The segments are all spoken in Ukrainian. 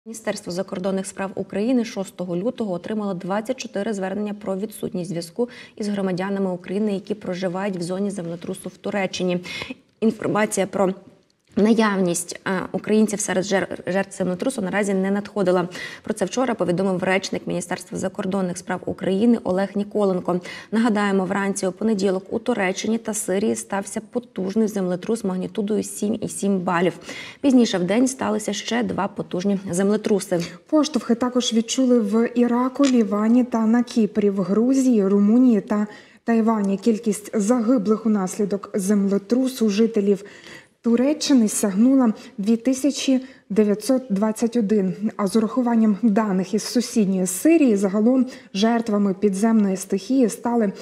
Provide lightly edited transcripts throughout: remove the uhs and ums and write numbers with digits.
Міністерство закордонних справ України 6 лютого отримало 24 звернення про відсутність зв'язку із громадянами України, які проживають в зоні землетрусу в Туреччині. Інформація про наявність українців серед жертв землетрусу наразі не надходила. Про це вчора повідомив речник Міністерства закордонних справ України Олег Ніколенко. Нагадаємо, вранці у понеділок у Туреччині та Сирії стався потужний землетрус магнітудою 7,7 балів. Пізніше в день сталися ще 2 потужні землетруси. Поштовхи також відчули в Іраку, Лівані та на Кіпрі, в Грузії, Румунії та Тайвані. Кількість загиблих унаслідок землетрусу жителів Туреччини сягнула 2921, а з урахуванням даних із сусідньої Сирії загалом жертвами підземної стихії стали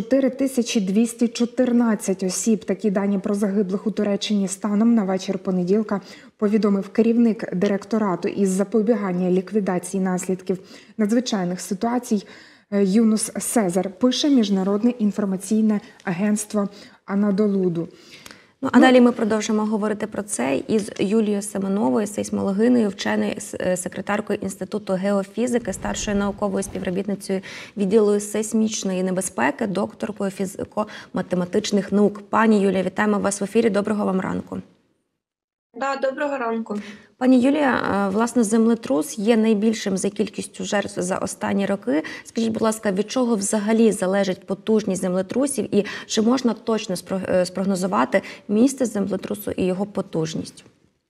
4214 осіб. Такі дані про загиблих у Туреччині станом на вечір понеділка повідомив керівник директорату із запобігання і ліквідації наслідків надзвичайних ситуацій Юнус Сезар, пише Міжнародне інформаційне агентство Анадолуду. А далі ми продовжимо говорити про це із Юлією Семеновою, сейсмологиною, вченою секретаркою Інституту геофізики, старшою науковою співробітницею відділу сейсмічної небезпеки, докторкою фізико-математичних наук. Пані Юлія, вітаємо вас в ефірі. Доброго вам ранку. Доброго ранку. Пані Юлія, власне, землетрус є найбільшим за кількістю жертв за останні роки. Скажіть, будь ласка, від чого взагалі залежить потужність землетрусів і чи можна точно спрогнозувати місце землетрусу і його потужність?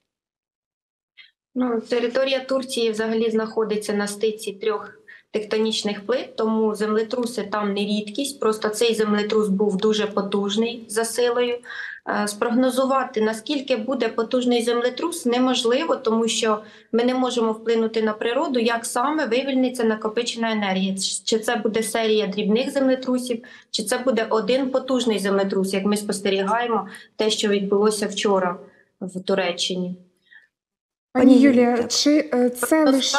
Територія Турції взагалі знаходиться на стиці 3 тектонічних плит, тому землетруси там не рідкість, просто цей землетрус був дуже потужний за силою. Спрогнозувати, наскільки буде потужний землетрус, неможливо, тому що ми не можемо вплинути на природу, як саме вивільниться накопичена енергія. Чи це буде серія дрібних землетрусів, чи це буде один потужний землетрус, як ми спостерігаємо те, що відбулося вчора в Туреччині. Пані Юлія, чи це лише...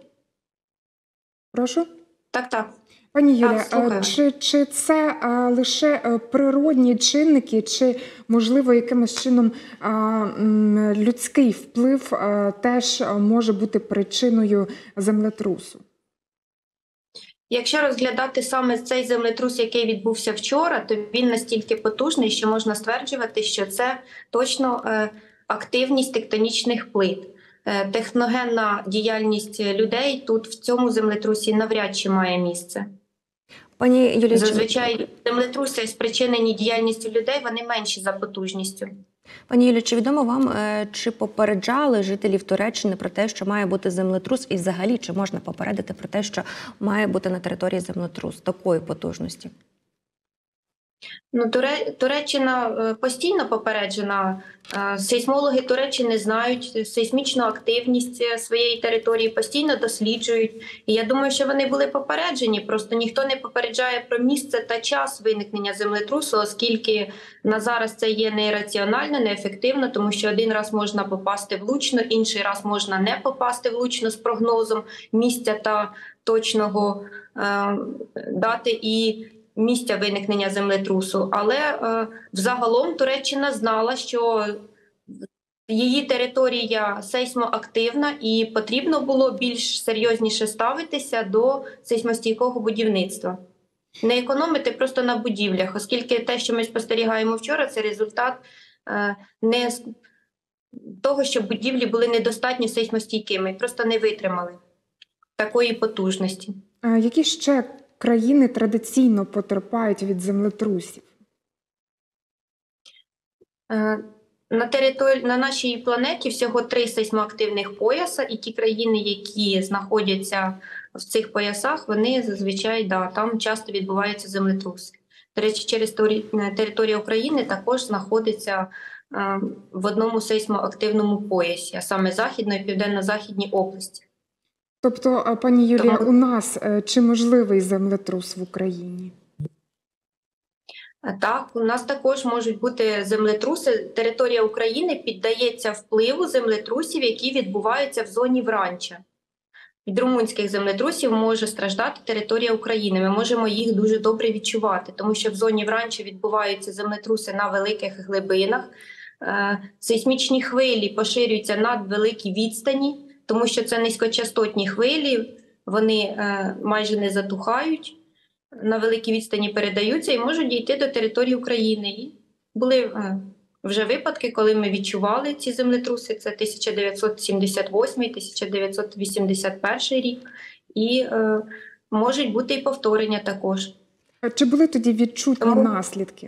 Прошу? Так. Пані Юлія, чи це лише природні чинники, чи, можливо, якимось чином людський вплив теж може бути причиною землетрусу? Якщо розглядати саме цей землетрус, який відбувся вчора, то він настільки потужний, що можна стверджувати, що це точно активність тектонічних плит. Техногенна діяльність людей тут в цьому землетрусі навряд чи має місце. Пані Юлія, зазвичай землетруси, спричинені діяльністю людей, вони менші за потужністю. Пані Юлія, чи відомо вам, чи попереджали жителів Туреччини про те, що має бути землетрус, і взагалі чи можна попередити про те, що має бути на території землетрус такої потужності? Туреччина постійно попереджена. Сейсмологи Туреччини знають сейсмічну активність своєї території, постійно досліджують. І я думаю, що вони були попереджені, просто ніхто не попереджає про місце та час виникнення землетрусу, оскільки на зараз це є нераціонально, неефективно, тому що один раз можна попасти влучно, інший раз можна не попасти влучно з прогнозом місця та точного дати і місця виникнення землетрусу. Але взагалом Туреччина знала, що її територія сейсмоактивна і потрібно було більш серйозніше ставитися до сейсмостійкого будівництва. Не економити просто на будівлях, оскільки те, що ми спостерігаємо вчора, це результат не того, що будівлі були недостатньо сейсмостійкими, просто не витримали такої потужності. Які ще країни традиційно потерпають від землетрусів? На нашій планеті всього 3 сейсмоактивних пояса, і ті країни, які знаходяться в цих поясах, вони зазвичай, там часто відбуваються землетруси. До речі, через територію України також знаходиться в одному сейсмоактивному поясі, а саме Західної і Південно-Західній області. Тобто, пані Юлія, у нас чи можливий землетрус в Україні? Так, у нас також можуть бути землетруси. Територія України піддається впливу землетрусів, які відбуваються в зоні Вранча. Від румунських землетрусів може страждати територія України. Ми можемо їх дуже добре відчувати, тому що в зоні Вранча відбуваються землетруси на великих глибинах. Сейсмічні хвилі поширюються над великі відстані. тому що це низькочастотні хвилі, вони майже не затухають, на великій відстані передаються і можуть дійти до території України. І були вже випадки, коли ми відчували ці землетруси, це 1978-1981 рік, і можуть бути і повторення також. Чи були тоді відчутні Тому- наслідки?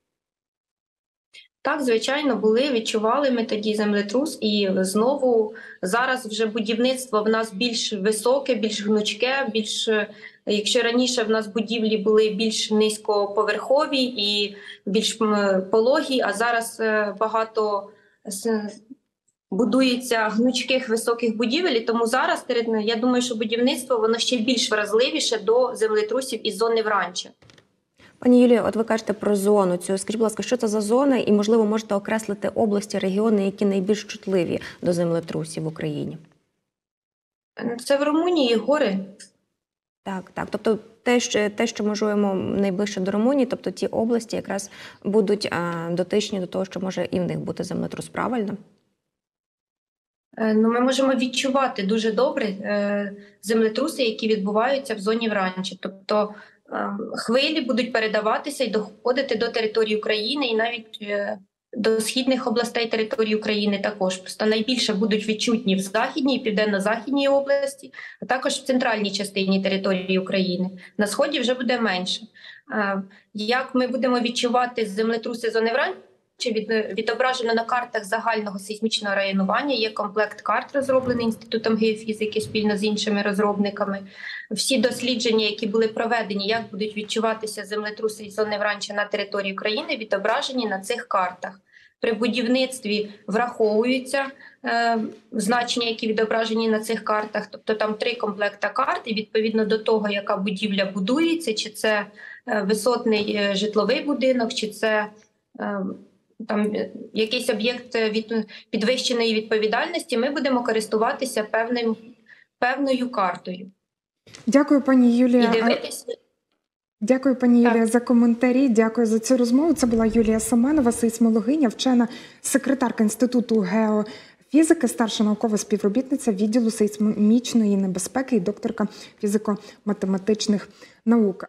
Так, звичайно, були, відчували ми тоді землетрус, і знову зараз вже будівництво в нас більш високе, більш гнучке, якщо раніше в нас будівлі були більш низькоповерхові і більш пологі, а зараз багато будується гнучких високих будівель, і тому зараз я думаю, що будівництво воно ще більш вразливіше до землетрусів із зони вранча. Пані Юлію, от ви кажете про зону цю. Скажіть, будь ласка, що це за зона? І, можливо, можете окреслити області, регіони, які найбільш чутливі до землетрусів в Україні? Це в Румунії гори. Так. Тобто те, що ми живемо найближче до Румунії, тобто ті області якраз будуть дотичні до того, що може і в них бути землетрус, правильно? Ну, ми можемо відчувати дуже добре землетруси, які відбуваються в зоні вранчі. Тобто хвилі будуть передаватися і доходити до території України, і навіть до східних областей території України також. Просто найбільше будуть відчутні в Західній і Південно-Західній області, а також в центральній частині території України. На Сході вже буде менше. Як ми будемо відчувати землетруси зони вранчі? Відображено на картах загального сейсмічного районування. Є комплект карт, розроблений Інститутом геофізики спільно з іншими розробниками. Всі дослідження, які були проведені, як будуть відчуватися землетруси із зони вранча на території України, відображені на цих картах. При будівництві враховуються значення, які відображені на цих картах. Тобто там 3 комплекта карт, і відповідно до того, яка будівля будується, чи це висотний житловий будинок, чи це там якийсь об'єкт підвищеної відповідальності, ми будемо користуватися певною картою. Дякую, пані Юлія. І дивитися. Дякую, пані Юлія, за коментарі. Дякую за цю розмову. Це була Юлія Семенова, сейсмологиня, вчена секретарка Інституту геофізики, старша наукова співробітниця відділу сейсмічної небезпеки і докторка фізико-математичних наук.